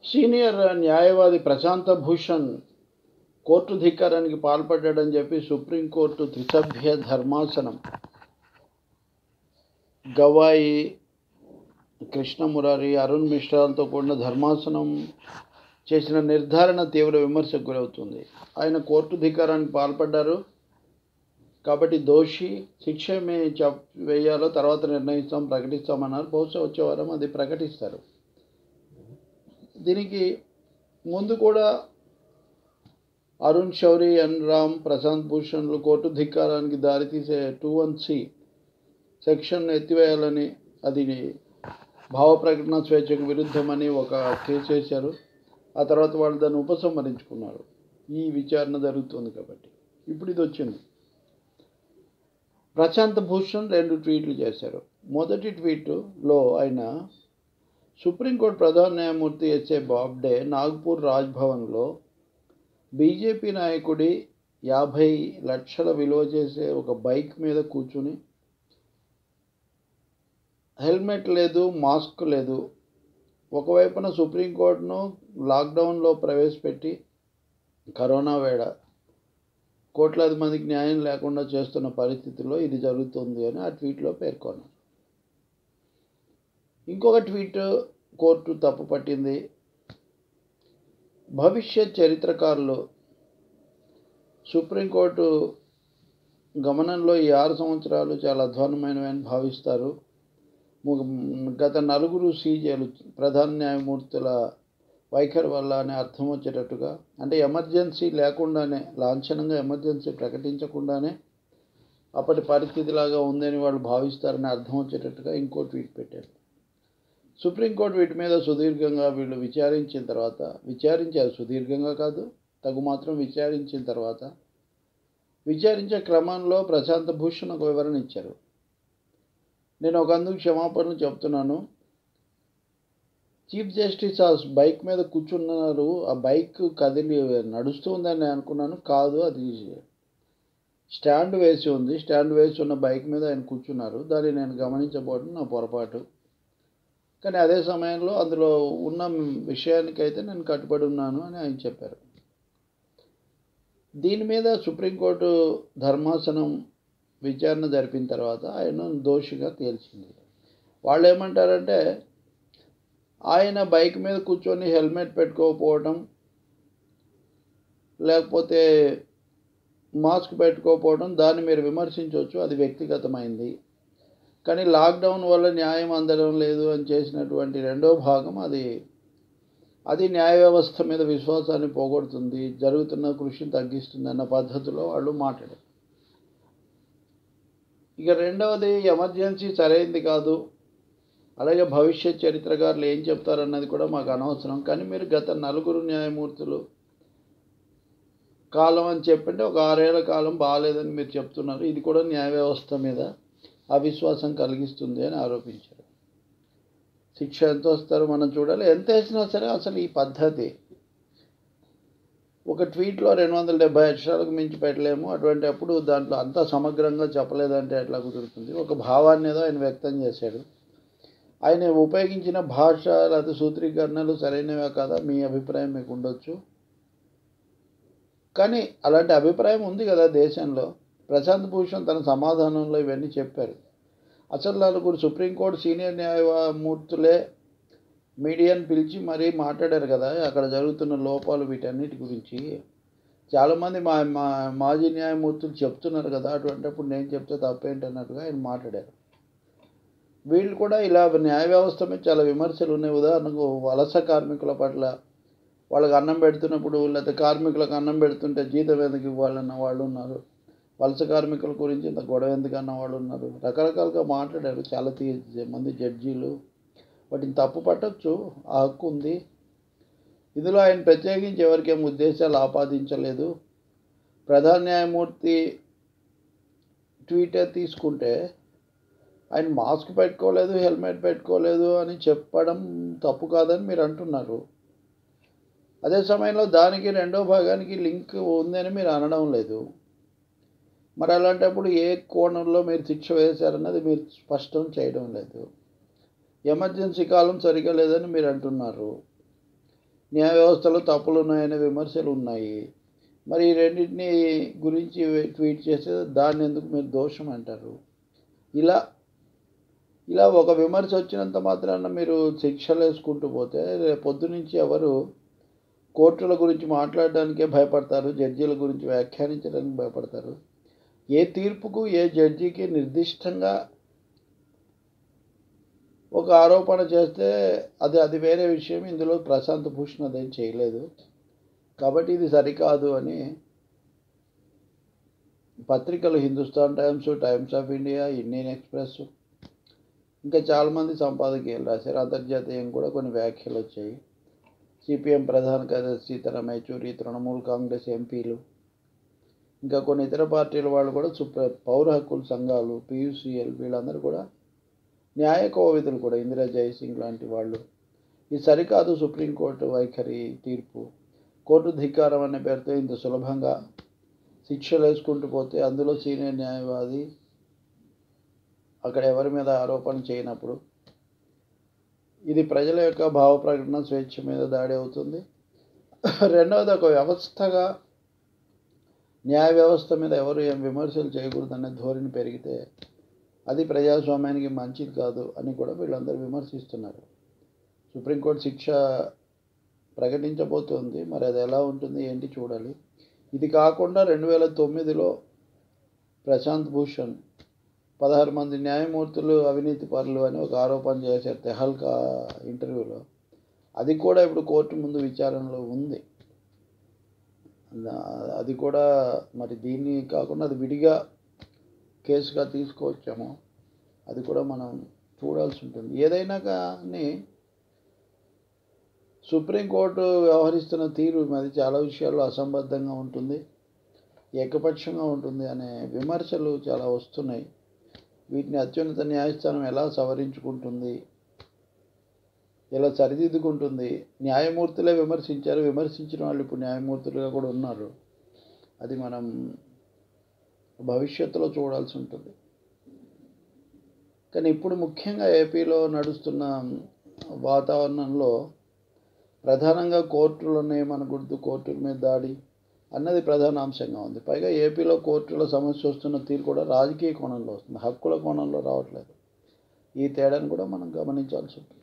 Senior న్యాయవాది ప్రశాంత Bhushan court ధిక్కారానికి పాల్పడ్డాడని చెప్పి సుప్రీంకోర్టు త్రిసభ్య ధర్మాసనం గవాయి కృష్ణమురారి, అరుణ్ మిశ్రాలతో కూడిన ధర్మాసనం చేసిన నిర్ధారణ తీవ్ర విమర్శకు గురవుతుంది. ఆయన కోర్టు ధిక్కారానికి పాల్పడ్డారు కాబట్టి దోషి, శిక్ష వేయాలో తర్వాత నిర్ణయిస్తాం, ప్రకటిస్తామన్నారు. బహుశా వచ్చే వారం అది ప్రకటిస్తారు. దీనికి ముందు కూడా అరుణ్ శౌరి, ఎన్ రామ్, ప్రశాంత్ భూషణ్లు కోర్టు ధిక్కారానికి దారితీసే 2(1)(c) సెక్షన్ ఎత్తివేయాలని, అది భావ ప్రకటన స్వేచ్ఛకు విరుద్ధమని ఒక కేసు వేశారు. ఆ తర్వాత వాళ్ళు దాన్ని ఉపసంహరించుకున్నారు. ఈ విచారణ జరుగుతుంది కాబట్టి ఇప్పుడు ఇది వచ్చింది. ప్రశాంత్ భూషణ్ 2 ట్వీట్లు చేశారు. మొదటి ట్వీట్లో ఆయన సుప్రీంకోర్టు ప్రధాన న్యాయమూర్తి ఎస్ఏ బాబ్డే నాగ్పూర్ రాజ్భవన్లో బీజేపీ నాయకుడి 50 లక్షల విలువ చేసే ఒక బైక్ మీద కూర్చుని హెల్మెట్ లేదు, మాస్క్ లేదు, ఒకవైపున సుప్రీంకోర్టును లాక్డౌన్లో ప్రవేశపెట్టి కరోనా వేళ కోట్లాది మందికి న్యాయం లేకుండా చేస్తున్న పరిస్థితుల్లో ఇది జరుగుతుంది అని ఆ ట్వీట్లో పేర్కొన్నారు. ఇంకొక ట్వీట్ కోర్టు తప్పు పట్టింది. భవిష్యత్ చరిత్రకారులు సుప్రీంకోర్టు గమనంలో ఈ 6 సంవత్సరాలు చాలా అధ్వాన్నమైనవి అని భావిస్తారు. గత 4 సీజేలు ప్రధాన న్యాయమూర్తుల వైఖరి వల్ల అని అర్థం వచ్చేటట్టుగా, అంటే ఎమర్జెన్సీ లేకుండానే, లాంఛనంగా ఎమర్జెన్సీ ప్రకటించకుండానే అప్పటి పరిస్థితిలాగా ఉందని వాళ్ళు భావిస్తారని అర్థం వచ్చేటట్టుగా ఇంకో ట్వీట్ పెట్టారు. సుప్రీంకోర్టు వీటి మీద సుదీర్ఘంగా వీళ్ళు విచారించారు. సుదీర్ఘంగా కాదు, తగుమాత్రం విచారించిన తర్వాత విచారించే క్రమంలో ప్రశాంత్ భూషణ్ ఒక వివరణ ఇచ్చారు. నేను ఒకందుకు క్షమాపణలు చెప్తున్నాను. చీఫ్ జస్టిస్ ఆ బైక్ మీద కూర్చున్నారు, ఆ బైక్ కదిలి నడుస్తుందని నేను అనుకున్నాను. కాదు, అది స్టాండ్ వేసి ఉంది. స్టాండ్ వేసి ఉన్న బైక్ మీద ఆయన కూర్చున్నారు. దాన్ని నేను గమనించబోవడం నా పొరపాటు. కానీ అదే సమయంలో అందులో ఉన్న విషయానికైతే నేను కట్టుబడి ఉన్నాను అని ఆయన చెప్పారు. దీని మీద సుప్రీంకోర్టు ధర్మాసనం విచారణ జరిపిన తర్వాత ఆయన దోషిగా తేల్చింది. వాళ్ళు ఏమంటారంటే, ఆయన బైక్ మీద కూర్చొని హెల్మెట్ పెట్టుకోకపోవడం, లేకపోతే మాస్క్ పెట్టుకోకపోవడం, దాన్ని మీరు విమర్శించవచ్చు, అది వ్యక్తిగతమైంది. కానీ లాక్డౌన్ వల్ల న్యాయం అందడం లేదు అని చేసినటువంటి రెండో భాగం అది న్యాయ వ్యవస్థ మీద విశ్వాసాన్ని పోగొడుతుంది, జరుగుతున్న కృషిని తగ్గిస్తుంది అన్న పద్ధతిలో వాళ్ళు మాట్లాడారు. ఇక రెండవది, ఎమర్జెన్సీ సరైంది కాదు, అలాగే భవిష్యత్ చరిత్రకారులు ఏం చెప్తారన్నది కూడా మాకు అనవసరం. కానీ మీరు గత 4 న్యాయమూర్తులు కాలం అని చెప్పంటే ఒక 6 ఏళ్ల కాలం బాగాలేదని మీరు చెప్తున్నారు. ఇది కూడా న్యాయ వ్యవస్థ మీద అవిశ్వాసం కలిగిస్తుంది అని ఆరోపించారు. శిక్ష ఎంత వస్తారో మనం చూడాలి. ఎంత వేసినా సరే అసలు ఈ పద్ధతి ఒక ట్వీట్లో 270 అక్షరాలకు మించి పెట్టలేము. అటువంటి అప్పుడు దాంట్లో అంతా సమగ్రంగా చెప్పలేదంటే ఎట్లా కుదురుతుంది? ఒక భావాన్ని ఏదో ఆయన వ్యక్తం చేశాడు. ఆయన ఉపయోగించిన భాష లేదా సూత్రీకరణలు సరైనవే కాదా, మీ అభిప్రాయం మీకు ఉండొచ్చు. కానీ అలాంటి అభిప్రాయం ఉంది కదా దేశంలో. ప్రశాంత్ భూషణ్ తన సమాధానంలో ఇవన్నీ చెప్పారు. అసలు 4 సుప్రీంకోర్టు సీనియర్ న్యాయమూర్తులే మీడియాను పిలిచి మరీ మాట్లాడారు కదా అక్కడ జరుగుతున్న లోపాలు, వీటన్నిటి గురించి. చాలామంది మాజీ న్యాయమూర్తులు చెప్తున్నారు కదా, అటువంటిప్పుడు నేను చెప్తే తప్పేంటన్నట్టుగా ఆయన మాట్లాడారు. వీళ్ళు కూడా ఇలా న్యాయ వ్యవస్థ మీద చాలా విమర్శలు ఉన్నాయి. ఉదాహరణకు వలస కార్మికుల పట్ల, వాళ్ళకి అన్నం పెడుతున్నప్పుడు, లేకపోతే కార్మికులకు అన్నం పెడుతుంటే జీతం ఎందుకు ఇవ్వాలన్న వాళ్ళు ఉన్నారు. వలస కార్మికుల గురించి ఇంత గొడవ ఎందుకన్న వాళ్ళు ఉన్నారు. రకరకాలుగా మాట్లాడారు చాలా మంది జడ్జీలు. వాటిని తప్పు పట్టచ్చు, ఆ హక్కు ఉంది. ఇందులో ఆయన ప్రత్యేకించి ఎవరికేం ఉద్దేశాలు ఆపాదించలేదు. ప్రధాన న్యాయమూర్తి ట్వీటర్ తీసుకుంటే ఆయన మాస్క్ పెట్టుకోలేదు, హెల్మెట్ పెట్టుకోలేదు అని చెప్పడం తప్పు కాదని మీరు అంటున్నారు. అదే సమయంలో దానికి రెండో భాగానికి లింక్ ఉందని మీరు అనడం లేదు. మరి అలాంటప్పుడు ఏ కోణంలో మీరు శిక్ష వేశారన్నది మీరు స్పష్టం చేయడం లేదు. ఎమర్జెన్సీ కాలం సరిగా లేదని మీరు అంటున్నారు. న్యాయ వ్యవస్థలో తప్పులు ఉన్నాయనే విమర్శలు ఉన్నాయి. మరి ఈ రెండింటిని గురించి ట్వీట్ చేస్తే దాన్ని ఎందుకు మీరు దోషం అంటారు? ఇలా ఇలా ఒక విమర్శ వచ్చినంత మాత్రాన మీరు శిక్షలు వేసుకుంటూ పోతే రేపు పొద్దునుంచి ఎవరు కోర్టుల గురించి మాట్లాడడానికే భయపడతారు, జడ్జీల గురించి వ్యాఖ్యానించడానికి భయపడతారు. ఏ తీర్పుకు ఏ జడ్జికి నిర్దిష్టంగా ఒక ఆరోపణ చేస్తే అది వేరే విషయం. ఇందులో ప్రశాంత్ భూషణ్ అదేం చేయలేదు. కాబట్టి ఇది సరికాదు అని పత్రికలు Hindustan Times, Times of India, Indian Express ఇంకా చాలామంది సంపాదకీయాలు రాశారు. అంతర్జాతీయం కూడా కొన్ని వ్యాఖ్యలు వచ్చాయి. సిపిఎం ప్రధాన కార్యదర్శి సీతారాం యెచూరి, తృణమూల్ కాంగ్రెస్ ఎంపీలు, ఇంకా కొన్ని ఇతర పార్టీల వాళ్ళు కూడా పౌర హక్కుల సంఘాలు, పీయూసీఎల్ వీళ్ళందరూ కూడా న్యాయ కోవిదులు కూడా ఇందిరా జయసింగ్ లాంటి వాళ్ళు ఇది సరికాదు సుప్రీంకోర్టు వైఖరి తీర్పు, కోర్టు ధిక్కారం అనే పేరుతో ఇంత సులభంగా శిక్షలు వేసుకుంటూ పోతే అందులో సీనియర్ న్యాయవాది అక్కడ ఎవరి మీద ఆరోపణ చేయనప్పుడు ఇది ప్రజల యొక్క భావ ప్రకటన స్వేచ్ఛ మీద దాడి అవుతుంది. రెండవది, ఒక వ్యవస్థగా న్యాయ వ్యవస్థ మీద ఎవరు ఏం విమర్శలు చేయకూడదనే ధోరణి పెరిగితే అది ప్రజాస్వామ్యానికి మంచిది కాదు అని కూడా వీళ్ళందరూ విమర్శిస్తున్నారు. సుప్రీంకోర్టు శిక్ష ప్రకటించబోతోంది. మరి అది ఎలా ఉంటుంది ఏంటి చూడాలి. ఇది కాకుండా 2009లో ప్రశాంత్ భూషణ్ 16 మంది న్యాయమూర్తులు అవినీతి పరులు అని ఒక ఆరోపణ చేశారు తెహల్కా ఇంటర్వ్యూలో. అది కూడా ఇప్పుడు కోర్టు ముందు విచారణలో ఉంది. అది కూడా మరి దీన్ని కాకుండా అది విడిగా కేసుగా తీసుకోవచ్చాము, అది కూడా మనం చూడాల్సి ఉంటుంది. ఏదైనా కానీ సుప్రీంకోర్టు వ్యవహరిస్తున్న తీరు అది చాలా విషయాల్లో అసంబద్ధంగా ఉంటుంది, ఏకపక్షంగా ఉంటుంది అనే విమర్శలు చాలా వస్తున్నాయి. వీటిని అత్యున్నత న్యాయస్థానం ఎలా సవరించుకుంటుంది, ఎలా సరిదిద్దుకుంటుంది? న్యాయమూర్తులే విమర్శించారు, విమర్శించిన వాళ్ళు ఇప్పుడు న్యాయమూర్తులుగా కూడా ఉన్నారు. అది మనం భవిష్యత్తులో చూడాల్సి ఉంటుంది. కానీ ఇప్పుడు ముఖ్యంగా ఏపీలో నడుస్తున్న వాతావరణంలో ప్రధానంగా కోర్టుల నియమనకూడదు, కోర్టుల మీద దాడి అన్నది ప్రధాన అంశంగా ఉంది. పైగా ఏపీలో కోర్టుల సమస్య వస్తున్న తీరు కూడా రాజకీయ కోణంలో వస్తుంది, హక్కుల కోణంలో రావట్లేదు. ఈ తేడాను కూడా మనం గమనించాల్సి ఉంటుంది.